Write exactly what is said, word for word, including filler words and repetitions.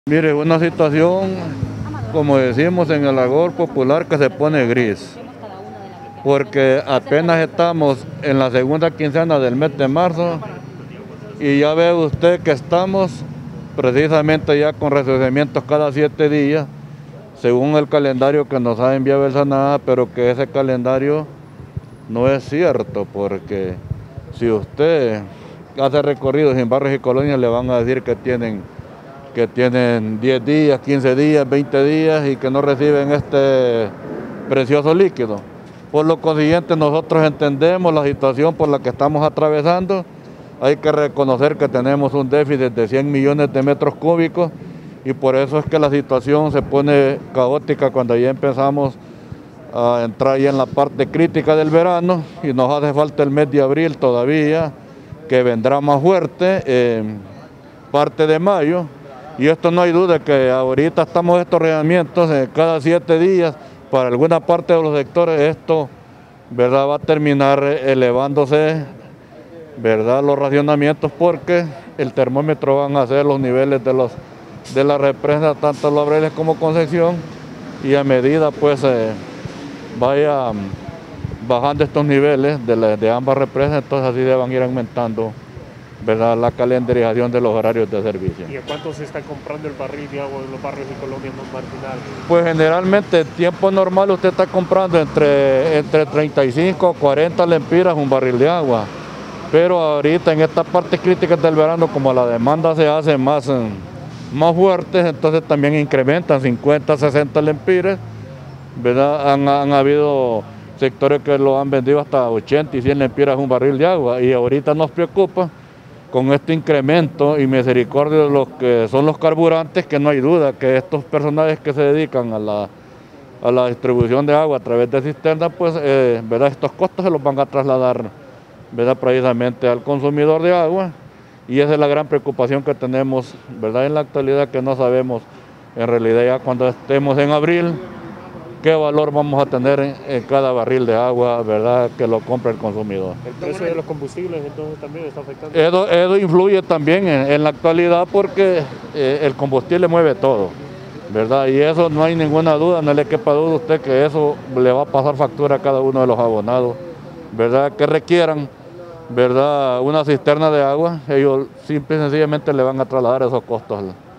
Mire, una situación, como decimos en el argot popular, que se pone gris, porque apenas estamos en la segunda quincena del mes de marzo y ya ve usted que estamos precisamente ya con recibimientos cada siete días, según el calendario que nos ha enviado el SENAA, pero que ese calendario no es cierto, porque si usted hace recorridos en barrios y colonias, le van a decir que tienen que tienen diez días, quince días, veinte días y que no reciben este precioso líquido. Por lo consiguiente, nosotros entendemos la situación por la que estamos atravesando. Hay que reconocer que tenemos un déficit de cien millones de metros cúbicos y por eso es que la situación se pone caótica cuando ya empezamos a entrar ya en la parte crítica del verano y nos hace falta el mes de abril todavía, que vendrá más fuerte, eh, parte de mayo. Y esto no hay duda que ahorita estamos estos regamientos eh, cada siete días, para alguna parte de los sectores esto, ¿verdad?, va a terminar elevándose, ¿verdad?, los racionamientos, porque el termómetro van a hacer los niveles de, los, de la represa, tanto Los Laureles como Concepción, y a medida pues eh, vaya bajando estos niveles de, la, de ambas represas, entonces así se van a ir aumentando, ¿verdad?, la calendarización de los horarios de servicio. ¿Y a cuánto se está comprando el barril de agua en los barrios y colonias más marginales? Pues generalmente en tiempo normal usted está comprando entre, entre treinta y cinco o cuarenta lempiras un barril de agua, pero ahorita en esta parte crítica del verano, como la demanda se hace más, más fuerte, entonces también incrementan cincuenta, sesenta lempiras, ¿verdad? Han, han habido sectores que lo han vendido hasta ochenta y cien lempiras un barril de agua, y ahorita nos preocupa con este incremento y misericordia de los que son los carburantes, que no hay duda que estos personajes que se dedican a la, a la distribución de agua a través de cisternas, pues eh, ¿verdad?, estos costos se los van a trasladar, ¿verdad?, precisamente al consumidor de agua, y esa es la gran preocupación que tenemos, ¿verdad?, en la actualidad, que no sabemos en realidad ya cuando estemos en abril qué valor vamos a tener en, en cada barril de agua, ¿verdad?, que lo compra el consumidor. ¿El precio de los combustibles entonces también está afectando? Eso, eso influye también en, en la actualidad, porque eh, el combustible mueve todo, ¿verdad? Y eso no hay ninguna duda, no le quepa duda a usted que eso le va a pasar factura a cada uno de los abonados, ¿verdad?, que requieran, ¿verdad?, una cisterna de agua. Ellos simple y sencillamente le van a trasladar esos costos